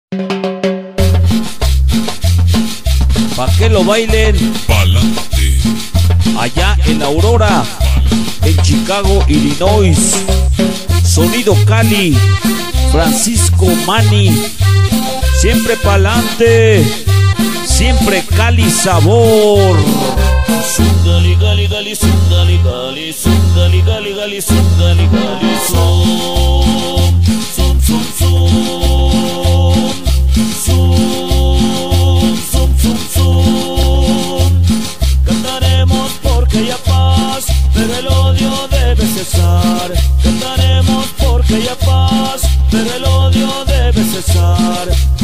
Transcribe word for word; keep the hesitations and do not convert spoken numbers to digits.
Pa' que lo bailen Pa'lante. allá en Aurora, en Chicago, Illinois. Sonido Cali, Francisco Mani. Siempre pa'lante, siempre Cali sabor. Sungali gali gali sungali gali sungali gali gali sungali gali son son son son son son son son. Cantaremos porque haya paz, pero el odio debe cesar. Cantaremos porque haya paz, pero el odio debe cesar.